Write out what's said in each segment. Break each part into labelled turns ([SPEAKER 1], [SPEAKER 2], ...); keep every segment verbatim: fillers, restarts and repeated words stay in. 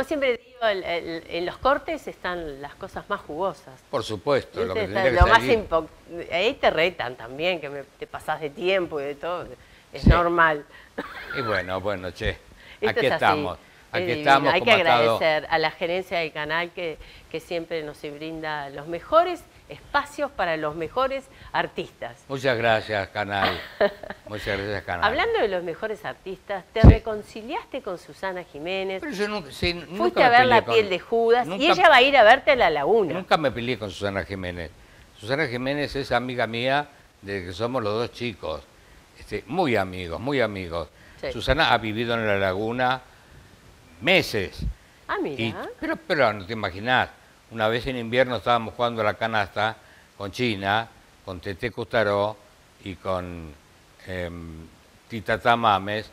[SPEAKER 1] como siempre digo, el, el, en los cortes están las cosas más jugosas.
[SPEAKER 2] Por supuesto, lo que
[SPEAKER 1] Está,
[SPEAKER 2] tendría que
[SPEAKER 1] lo más
[SPEAKER 2] salir.
[SPEAKER 1] impo ahí te retan también, que me, te pasás de tiempo y de todo. Es
[SPEAKER 2] Sí.
[SPEAKER 1] normal.
[SPEAKER 2] Y bueno, bueno, che,
[SPEAKER 1] Esto
[SPEAKER 2] aquí
[SPEAKER 1] es así,
[SPEAKER 2] estamos.
[SPEAKER 1] es
[SPEAKER 2] Aquí
[SPEAKER 1] divino.
[SPEAKER 2] estamos.
[SPEAKER 1] Hay
[SPEAKER 2] como
[SPEAKER 1] que
[SPEAKER 2] ha estado-
[SPEAKER 1] agradecer a la gerencia del canal que, que siempre nos brinda los mejores espacios para los mejores artistas.
[SPEAKER 2] Muchas gracias, canal. Muchas gracias, canal.
[SPEAKER 1] Hablando de los mejores artistas, ¿te
[SPEAKER 2] Sí.
[SPEAKER 1] reconciliaste con Susana Jiménez?
[SPEAKER 2] Pero yo nunca, sí, nunca
[SPEAKER 1] Fuiste
[SPEAKER 2] me
[SPEAKER 1] a ver
[SPEAKER 2] peleé
[SPEAKER 1] La
[SPEAKER 2] con-
[SPEAKER 1] piel de Judas
[SPEAKER 2] nunca-
[SPEAKER 1] y ella va a ir a verte a La Laguna.
[SPEAKER 2] Nunca me peleé con Susana Jiménez. Susana Jiménez es amiga mía desde que somos los dos chicos. Este, muy amigos, muy amigos.
[SPEAKER 1] Sí.
[SPEAKER 2] Susana ha vivido en La Laguna meses.
[SPEAKER 1] Ah, mira.
[SPEAKER 2] Y- pero, pero no te imaginás, una vez en invierno estábamos jugando a la canasta con China, con Tete Custaró y con em, Tita Tamames,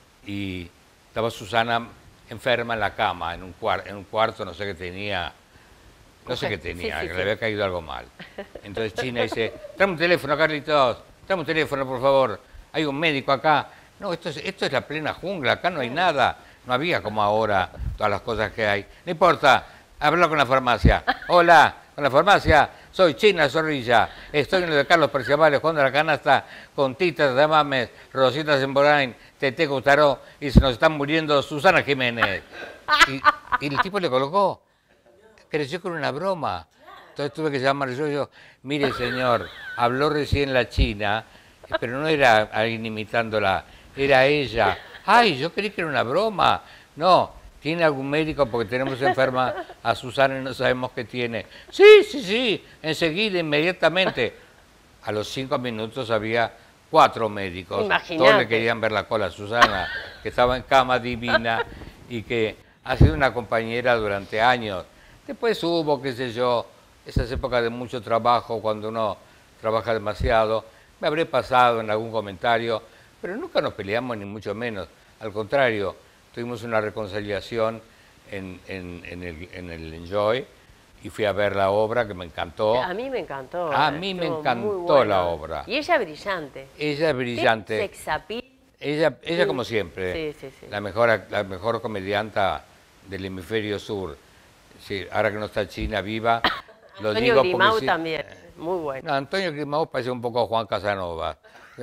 [SPEAKER 2] y estaba Susana enferma en la cama, en un, cuar- en un cuarto, no sé qué tenía, no sé
[SPEAKER 1] Ok,
[SPEAKER 2] qué tenía,
[SPEAKER 1] sí, sí,
[SPEAKER 2] que
[SPEAKER 1] sí.
[SPEAKER 2] le había caído algo mal. Entonces China dice, tráeme un teléfono, Carlitos, tráeme un teléfono, por favor, hay un médico acá. No, esto es, esto es la plena jungla, acá no hay nada, no había como ahora todas las cosas que hay. No importa, hablo con la farmacia. Hola, con la farmacia, soy China Zorrilla, estoy en lo de Carlos Perciabales jugando a la canasta con Tita Tamames, Rosita Zemborain, Tete Custaró, y se nos están muriendo Susana Jiménez. Y, y el tipo le colocó, creció con una broma. Entonces tuve que llamar yo, yo, mire señor, habló recién la China, pero no era alguien imitándola, era ella. Ay, yo creí que era una broma. No, ¿tiene algún médico? Porque tenemos enferma a Susana y no sabemos qué tiene. Sí, sí, sí, enseguida, inmediatamente. A los cinco minutos había cuatro médicos.
[SPEAKER 1] Imagínate.
[SPEAKER 2] Todos le querían ver la cola a Susana, que estaba en cama divina y que ha sido una compañera durante años. Después hubo, qué sé yo, esas épocas de mucho trabajo, cuando uno trabaja demasiado. Me habré pasado en algún comentario, pero nunca nos peleamos, ni mucho menos. Al contrario, tuvimos una reconciliación en, en, en, el, en el Enjoy y fui a ver la obra, que me encantó.
[SPEAKER 1] A mí me encantó.
[SPEAKER 2] A
[SPEAKER 1] eh,
[SPEAKER 2] mí me
[SPEAKER 1] estuvo
[SPEAKER 2] encantó
[SPEAKER 1] muy buena.
[SPEAKER 2] la obra.
[SPEAKER 1] Y ella brillante.
[SPEAKER 2] Ella es brillante.
[SPEAKER 1] Qué sexapil.
[SPEAKER 2] Ella, ella
[SPEAKER 1] Sí.
[SPEAKER 2] como siempre,
[SPEAKER 1] Sí, sí, sí.
[SPEAKER 2] La, mejor, la mejor comedianta del hemisferio sur. Sí, ahora que no está China viva, lo
[SPEAKER 1] Antonio
[SPEAKER 2] digo porque
[SPEAKER 1] Grimau
[SPEAKER 2] sí-
[SPEAKER 1] también. Muy bueno.
[SPEAKER 2] No, Antonio Grimau parece un poco a Juan Casanova.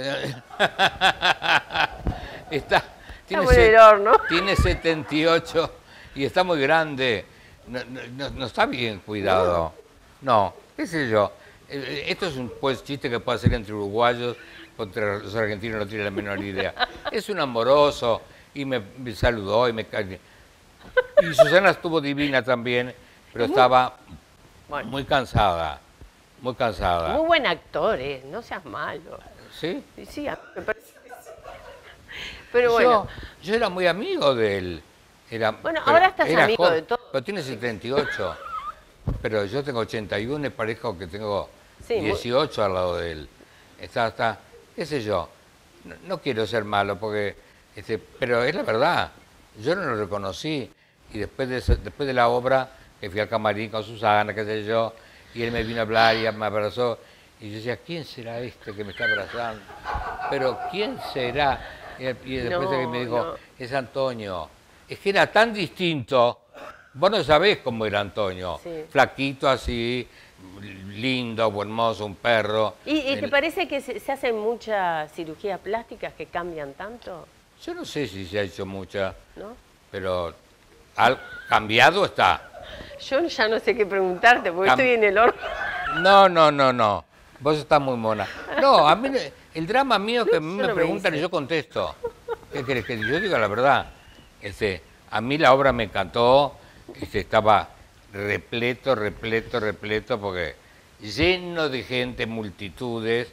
[SPEAKER 2] está, tiene,
[SPEAKER 1] Estamos en
[SPEAKER 2] se-
[SPEAKER 1] el horno.
[SPEAKER 2] tiene setenta y ocho y está muy grande. No, no- no- no está bien cuidado. No, qué sé yo. Eh, Esto es un pues, chiste que puede hacer entre uruguayos, contra los argentinos no tiene la menor idea. Es un amoroso y me, me saludó y me... ca- Y Susana estuvo divina también, pero estaba
[SPEAKER 1] Bueno.
[SPEAKER 2] muy cansada, muy cansada.
[SPEAKER 1] Muy buen actor, eh. No seas malo.
[SPEAKER 2] ¿Sí?
[SPEAKER 1] Sí, sí, a mí me parece que sí. Pero bueno.
[SPEAKER 2] Yo, yo era muy amigo de él. Era,
[SPEAKER 1] Bueno,
[SPEAKER 2] pero
[SPEAKER 1] ahora estás
[SPEAKER 2] era
[SPEAKER 1] amigo
[SPEAKER 2] joven,
[SPEAKER 1] de todo.
[SPEAKER 2] Pero tiene setenta y ocho. Pero yo tengo ochenta y uno y parezco que tengo
[SPEAKER 1] Sí, muy-
[SPEAKER 2] dieciocho al lado de él. Está, está, qué sé yo. No, no quiero ser malo, porque, este, pero es la verdad. Yo no lo reconocí. Y después de, esa- después de la obra, que fui al camarín con Susana, qué sé yo, y él me vino a hablar y me abrazó. Y yo decía, ¿quién será este que me está abrazando? Pero ¿quién será? Y, y después
[SPEAKER 1] No,
[SPEAKER 2] de que me dijo,
[SPEAKER 1] no.
[SPEAKER 2] es Antonio. Es que era tan distinto. Vos no sabés cómo era Antonio.
[SPEAKER 1] Sí.
[SPEAKER 2] Flaquito así, lindo, buen mozo, un perro.
[SPEAKER 1] ¿Y, y te
[SPEAKER 2] El-
[SPEAKER 1] parece que se, se hacen muchas cirugías plásticas que cambian tanto?
[SPEAKER 2] Yo no sé si se ha hecho mucha,
[SPEAKER 1] ¿No?
[SPEAKER 2] pero al, cambiado está.
[SPEAKER 1] Yo ya no sé qué preguntarte porque
[SPEAKER 2] Cam-
[SPEAKER 1] estoy en el horno.
[SPEAKER 2] No, no, no, no. Vos estás muy mona. No, a mí le- el drama mío que a mí
[SPEAKER 1] Yo
[SPEAKER 2] me
[SPEAKER 1] no me
[SPEAKER 2] preguntan y
[SPEAKER 1] hice.
[SPEAKER 2] yo contesto. ¿Qué querés que yo diga la verdad? Este, a mí la obra me encantó, este, estaba repleto, repleto, repleto, porque lleno de gente, multitudes.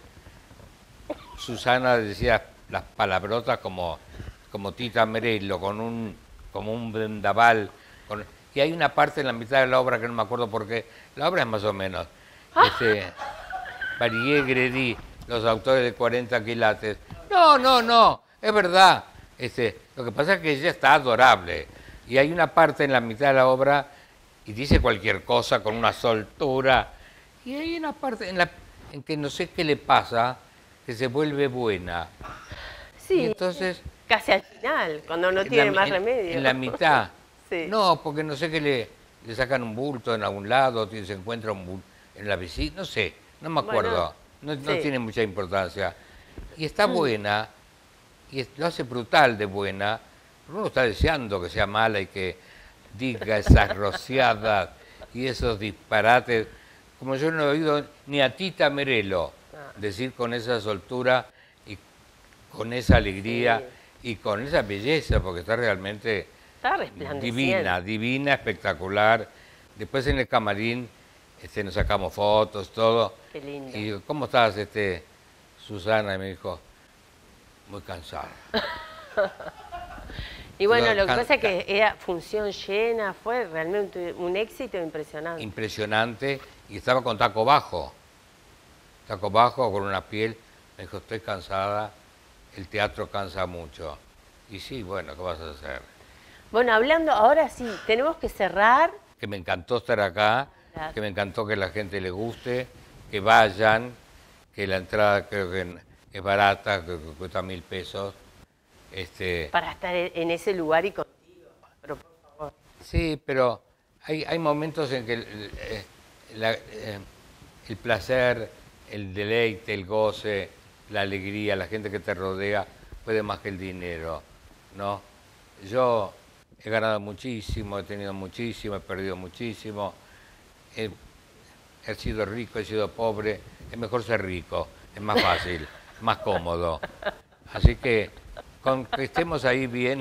[SPEAKER 2] Susana decía las palabrotas como, como Tita Merello, con un, como un vendaval. Con, y hay una parte en la mitad de la obra que no me acuerdo por qué. La obra es más o menos. Este, Varié Gredi, los autores de cuarenta quilates. No, no, no, es verdad. Este, lo que pasa es que ella está adorable. Y hay una parte en la mitad de la obra y dice cualquier cosa con una soltura. Y hay una parte en, la, en que no sé qué le pasa, que se vuelve buena.
[SPEAKER 1] Sí,
[SPEAKER 2] Y entonces,
[SPEAKER 1] casi al final, cuando no
[SPEAKER 2] en
[SPEAKER 1] tiene
[SPEAKER 2] la-
[SPEAKER 1] más
[SPEAKER 2] en-
[SPEAKER 1] remedio.
[SPEAKER 2] En la mitad,
[SPEAKER 1] Sí.
[SPEAKER 2] No, porque no sé qué le, le sacan un bulto en algún lado, se encuentra un bulto en la visita, no sé, no me acuerdo.
[SPEAKER 1] Bueno,
[SPEAKER 2] no, no
[SPEAKER 1] sí.
[SPEAKER 2] tiene mucha importancia. Y está buena, y es- lo hace brutal de buena, pero uno está deseando que sea mala y que diga esas rociadas y esos disparates, como yo no he oído ni a Tita Merelo
[SPEAKER 1] Ah.
[SPEAKER 2] decir con esa soltura y con esa alegría y con esa belleza, porque está realmente
[SPEAKER 1] Está resplandeciente.
[SPEAKER 2] divina, divina, espectacular. Después en el camarín este, nos sacamos fotos, todo.
[SPEAKER 1] Qué lindo.
[SPEAKER 2] Y digo, ¿cómo estás, este, Susana? Y me dijo, muy cansada.
[SPEAKER 1] Y bueno,
[SPEAKER 2] Digo,
[SPEAKER 1] lo que
[SPEAKER 2] can-
[SPEAKER 1] pasa es que era función llena, fue realmente un éxito impresionante.
[SPEAKER 2] Impresionante. Y estaba con taco bajo. Taco bajo, con una piel. Me dijo, estoy cansada, el teatro cansa mucho. Y sí, bueno, ¿qué vas a hacer?
[SPEAKER 1] Bueno, hablando, ahora sí, tenemos que cerrar.
[SPEAKER 2] Que me encantó estar acá,
[SPEAKER 1] Gracias.
[SPEAKER 2] que me encantó que la gente le guste, que vayan, que la entrada creo que es barata, que que cuesta mil pesos. Este,
[SPEAKER 1] Para estar en ese lugar y contigo. Pero por favor.
[SPEAKER 2] sí, pero hay, hay momentos en que el, eh, la- eh, el placer, el deleite, el goce, la alegría, la gente que te rodea, puede más que el dinero, ¿no? Yo he ganado muchísimo, he tenido muchísimo, he perdido muchísimo, he, he sido rico, he sido pobre, es mejor ser rico, es más fácil, más cómodo. Así que con que estemos ahí bien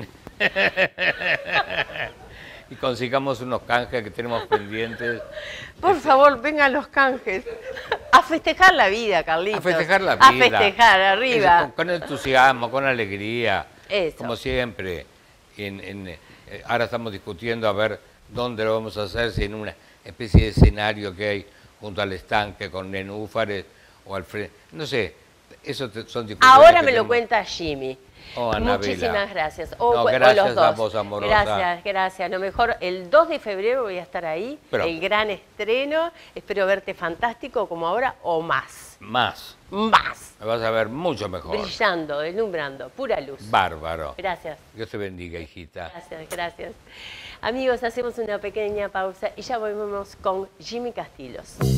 [SPEAKER 2] y consigamos unos canjes que tenemos pendientes.
[SPEAKER 1] Por favor, vengan los canjes. A festejar la vida, Carlitos.
[SPEAKER 2] A festejar la vida.
[SPEAKER 1] A festejar, arriba.
[SPEAKER 2] Eso, con, con entusiasmo, con alegría.
[SPEAKER 1] Eso.
[SPEAKER 2] Como siempre. En, en, eh, ahora estamos discutiendo a ver dónde lo vamos a hacer, si en una especie de escenario que hay junto al estanque con nenúfares o al frente. No sé, eso te- son discusiones.
[SPEAKER 1] Ahora
[SPEAKER 2] que
[SPEAKER 1] me lo
[SPEAKER 2] tenemos.
[SPEAKER 1] cuenta Jimmy.
[SPEAKER 2] Oh, Anabela.
[SPEAKER 1] Muchísimas gracias. O,
[SPEAKER 2] No,
[SPEAKER 1] o
[SPEAKER 2] gracias
[SPEAKER 1] los dos.
[SPEAKER 2] a vos, amorosa.
[SPEAKER 1] Gracias, gracias. Lo mejor, el dos de febrero voy a estar ahí,
[SPEAKER 2] Pero-
[SPEAKER 1] el gran estreno. Espero verte fantástico como ahora o más.
[SPEAKER 2] Más.
[SPEAKER 1] Más.
[SPEAKER 2] Me vas a ver mucho mejor.
[SPEAKER 1] Brillando, deslumbrando, pura luz.
[SPEAKER 2] Bárbaro.
[SPEAKER 1] Gracias,
[SPEAKER 2] Dios te bendiga, hijita.
[SPEAKER 1] gracias, gracias. Amigos, hacemos una pequeña pausa y ya volvemos con Jimmy Castillos.